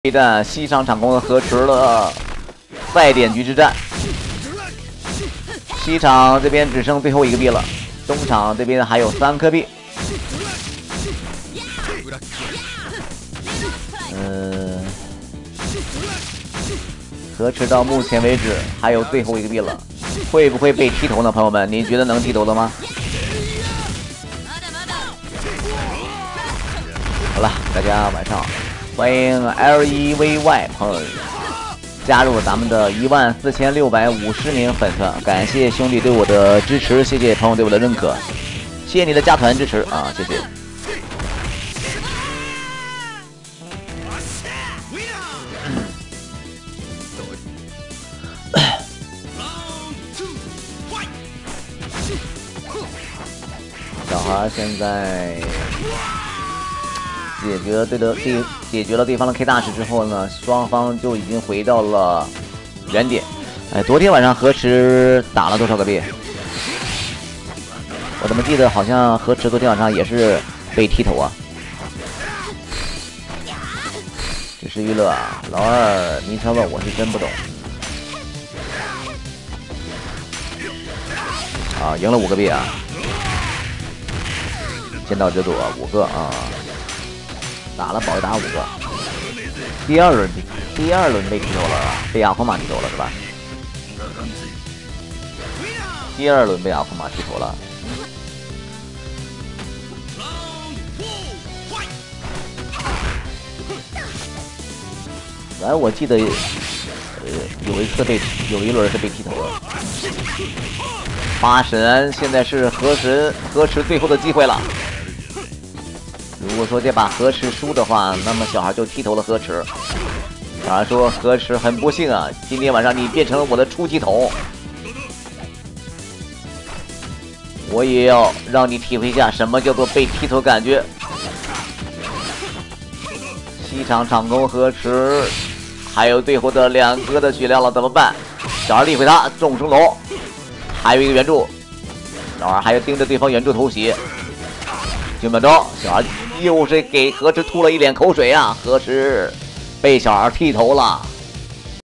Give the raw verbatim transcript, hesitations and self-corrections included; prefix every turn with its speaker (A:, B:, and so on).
A: 一战西场场攻河池的赛点局之战，西场这边只剩最后一个币了，东场这边还有三颗币。嗯，河池到目前为止还有最后一个币了，会不会被剃头呢？朋友们，你觉得能剃头的吗？好了，大家晚上好。 欢迎 L E V Y 朋友加入咱们的一万四千六百五十名粉团，感谢兄弟对我的支持，谢谢朋友对我的认可，谢谢你的加团支持啊，谢谢。小孩现在。 解决了对的对解决了对方的 K 大师之后呢，双方就已经回到了原点。哎，昨天晚上河池打了多少个币？我怎么记得好像河池昨天晚上也是被剃头啊？只是娱乐啊，老二迷车问我是真不懂。啊，赢了五个币啊！见到这朵五个啊！ 打了保利达五个，第二轮第二轮被剃头了，被阿库玛剃头了是吧？第二轮被阿库玛剃头了。来，我记得呃有一次被有一轮是被剃头了。八神现在是河池河池最后的机会了。 如果说这把河池输的话，那么小孩就剃头了河池。小孩说：“河池很不幸啊，今天晚上你变成了我的出气筒，我也要让你体会一下什么叫做被剃头感觉。”西场场攻河池，还有最后的两颗的血量了，怎么办？小孩力回他众生龙，还有一个援助，小孩还要盯着对方援助偷袭。九秒钟，小孩。 又是给河池吐了一脸口水啊！河池被小孩剃头了。